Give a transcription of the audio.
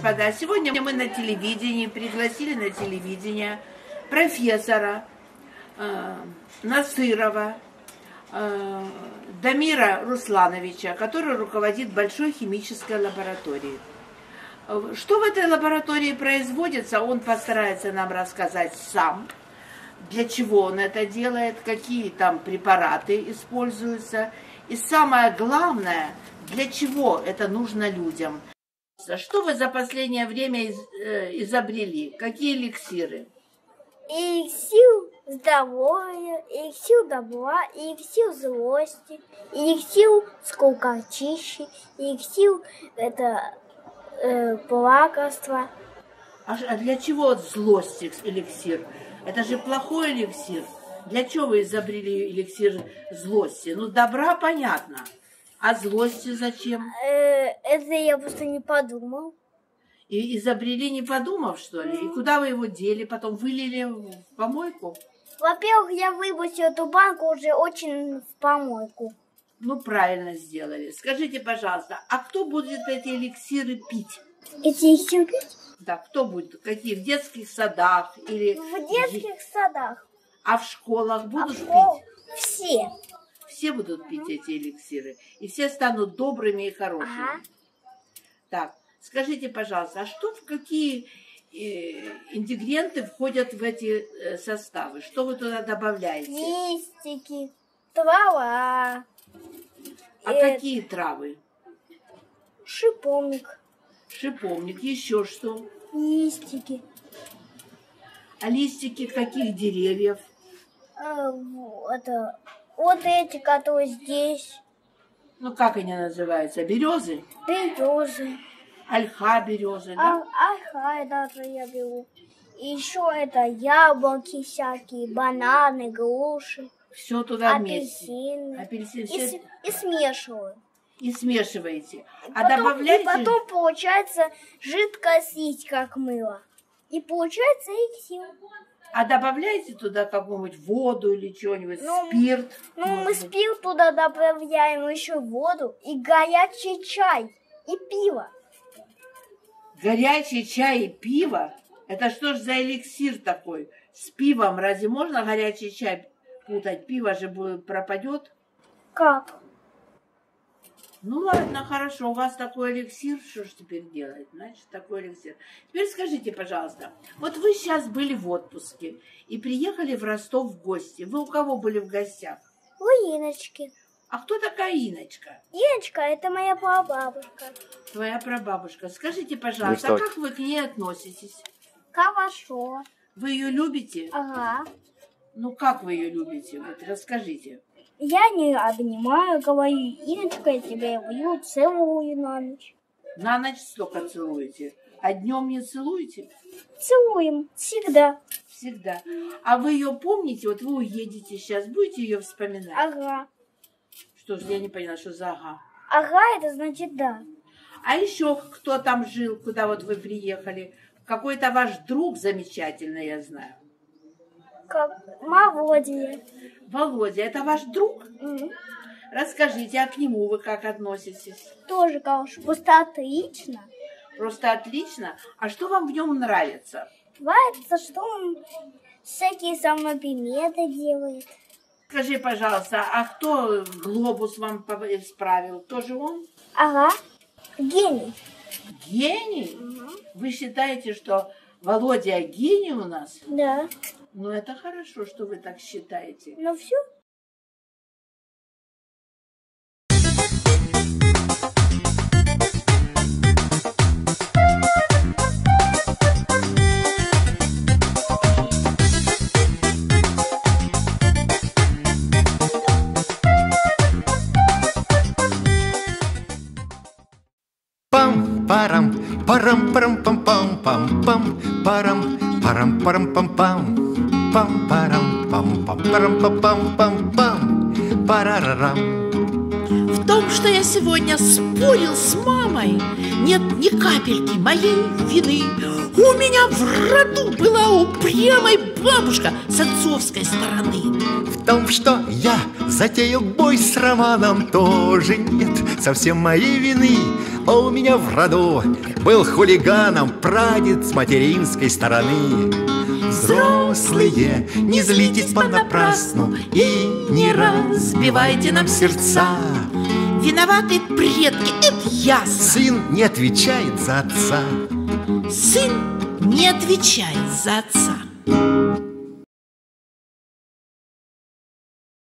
господа, сегодня мы на телевидении, пригласили на телевидение профессора Насырова Дамира Руслановича, который руководит большой химической лабораторией. Что в этой лаборатории производится, он постарается нам рассказать сам, для чего он это делает, какие там препараты используются, и самое главное, для чего это нужно людям. Что вы за последнее время изобрели? Какие эликсиры? Эликсир здоровья, эликсир добра, эликсир злости, эликсир скукотищи, эликсир плакарства. А для чего злость эликсир? Это же плохой эликсир. Для чего вы изобрели эликсир злости? Ну, добра понятно. А злости зачем? Это я просто не подумал. И изобрели, не подумав, что ли? И куда вы его дели? Потом вылили в помойку? Во-первых, я выбросил эту банку уже очень в помойку. Ну, правильно сделали. Скажите, пожалуйста, а кто будет эти эликсиры пить? Эти эликсиры пить? Да, кто будет? Какие? В детских садах? Или... В детских садах. А в школах будут пить? Все. Все будут пить эти эликсиры. И все станут добрыми и хорошими. Ага. Так, скажите, пожалуйста, а что, в какие ингредиенты входят в эти составы? Что вы туда добавляете? Листики, трава. А какие травы? Шиповник. Шиповник, еще что? Листики. А листики каких деревьев? Вот эти, которые здесь. Ну, как они называются? Березы? Березы. Ольха березы, да? Ольха даже я беру. И еще это яблоки всякие, бананы, груши. Все туда апельсины. Вместе. Апельсин. И смешиваю. И смешиваете. А потом, добавляете... И потом получается жидкая слизь, как мыло. И получается эликсир. А добавляете туда какую-нибудь воду или что-нибудь, спирт? Ну, мы спирт туда добавляем, еще воду и горячий чай, и пиво. Горячий чай и пиво? Это что ж за эликсир такой? С пивом разве можно горячий чай путать? Пиво же пропадет? Как? Ну ладно, хорошо, у вас такой эликсир, что ж теперь делать? Значит, такой эликсир. Теперь скажите, пожалуйста, вот вы сейчас были в отпуске и приехали в Ростов в гости. Вы у кого были в гостях? У Иночки. А кто такая Иночка? Иночка, это моя прабабушка. Твоя прабабушка. Скажите, пожалуйста, а как вы к ней относитесь? Хорошо. Вы ее любите? Ага. Ну, как вы ее любите? Вот расскажите. Я не обнимаю, говорю, Иночка, я тебя люблю, целую на ночь. На ночь столько целуете? А днем не целуете? Целуем, всегда. Всегда. А вы ее помните? Вот вы уедете сейчас, будете ее вспоминать? Ага. Что ж, я не поняла, что за ага. Ага, это значит да. А еще кто там жил, куда вот вы приехали? Какой-то ваш друг замечательный, я знаю. Как Володя. Володя, это ваш друг? Расскажите, а к нему вы как относитесь? Тоже, конечно, просто отлично. Просто отлично? А что вам в нем нравится? Нравится, что он всякие самоприметы делает. Скажи, пожалуйста, а кто глобус вам исправил? Тоже он? Ага, гений. Гений? Вы считаете, что Володя гений у нас? Да. Ну, это хорошо, что вы так считаете. Ну, все. Пам-парам, парам-парам-пам-пам-пам-пам, парам-парам-парам-пам-пам. Пам-парам-пам-пам-пам-пам-пам, парарарам. В том, что я сегодня спорил с мамой, нет ни капельки моей вины. У меня в роду была упрямая бабушка с отцовской стороны. В том, что я затеял бой с Романом, тоже нет совсем моей вины. У меня в роду был хулиганом прадед с материнской стороны. Взрослые, не злитесь понапрасну и не разбивайте нам сердца. Виноваты предки, это ясно. Сын не отвечает за отца. Сын не отвечает за отца.